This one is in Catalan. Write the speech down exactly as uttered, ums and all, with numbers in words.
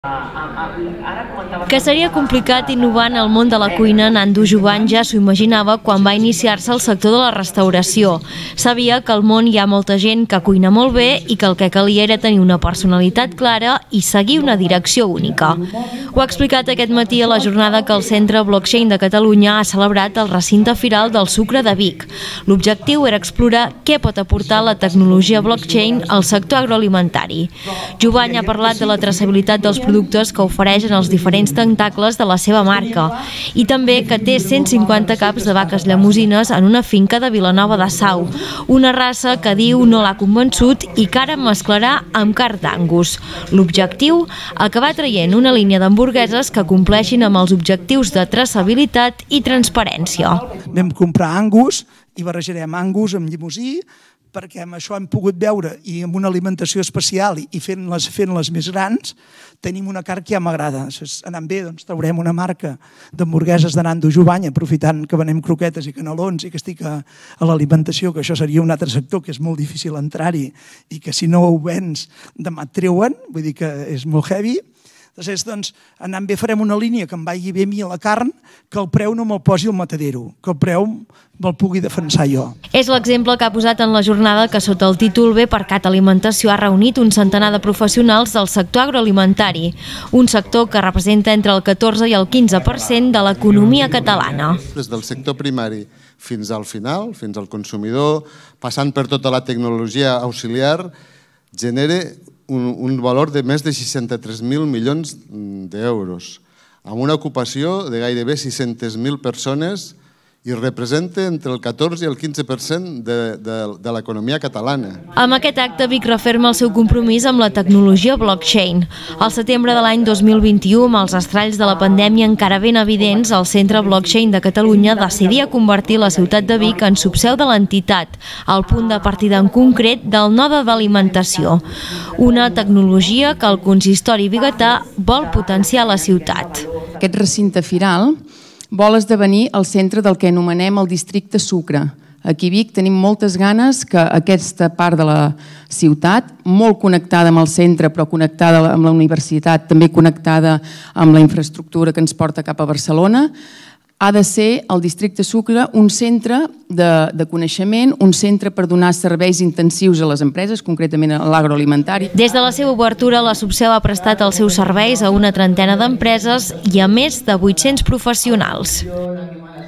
Que seria complicat innovar en el món de la cuina, Nando Jovany ja s'ho imaginava quan va iniciar-se al sector de la restauració. Sabia que al món hi ha molta gent que cuina molt bé i que el que calia era tenir una personalitat clara i seguir una direcció única. Ho ha explicat aquest matí a la jornada que el Centre Blockchain de Catalunya ha celebrat al recinte firal del Sucre de Vic. L'objectiu era explorar què pot aportar la tecnologia blockchain al sector agroalimentari. Jovany ha parlat de la traçabilitat dels productes que ofereixen els diferents tentacles de la seva marca i també que té cent cinquanta caps de vaques llemosines en una finca de Vilanova de Sau, una raça que diu no l'ha convençut i que ara mesclarà amb carn d'Angus. L'objectiu? Acabar traient una línia d'hamburgueses que compleixin amb els objectius de traçabilitat i transparència. Vam comprar Angus i barrejarem Angus amb llimosí, perquè amb això hem pogut veure i amb una alimentació especial i fent-les fent-les més grans tenim una carn que ja m'agrada. Anant bé, doncs traurem una marca d'hamburgueses de Nando Jovany, aprofitant que venem croquetes i canelons i que estic a, a l'alimentació, que això seria un altre sector que és molt difícil entrar-hi i que si no ho vens demà et treuen, vull dir que és molt heavy. Després, doncs, anant bé farem una línia que em vagi bé a mi a la carn, que el preu no me'l posi el matadero, que el preu me'l pugui defensar jo. És l'exemple que ha posat en la jornada que sota el títol B per Cat Alimentació ha reunit un centenar de professionals del sector agroalimentari, un sector que representa entre el catorze i el quinze per cent de l'economia catalana. Des del sector primari fins al final, fins al consumidor, passant per tota la tecnologia auxiliar, genera Un, un valor de més de seixanta-tres mil milions d'euros, amb una ocupació de gairebé sis-centes mil persones i representa entre el catorze i el quinze per cent de, de, de l'economia catalana. Amb aquest acte, Vic referma el seu compromís amb la tecnologia blockchain. Al setembre de l'any dos mil vint-i-u, amb els estralls de la pandèmia encara ben evidents, el Centre Blockchain de Catalunya decidia convertir la ciutat de Vic en subseu de l'entitat, al punt de partida en concret del node d'alimentació. Una tecnologia que el consistori biguetà vol potenciar a la ciutat. Aquest recinte firal vol esdevenir el centre del que anomenem el districte Sucre. Aquí a Vic tenim moltes ganes que aquesta part de la ciutat, molt connectada amb el centre, però connectada amb la universitat, també connectada amb la infraestructura que ens porta cap a Barcelona, ha de ser el districte Sucre un centre de, de coneixement, un centre per donar serveis intensius a les empreses, concretament a l'agroalimentari. Des de la seva obertura, la subseu ha prestat els seus serveis a una trentena d'empreses i a més de vuit-cents professionals.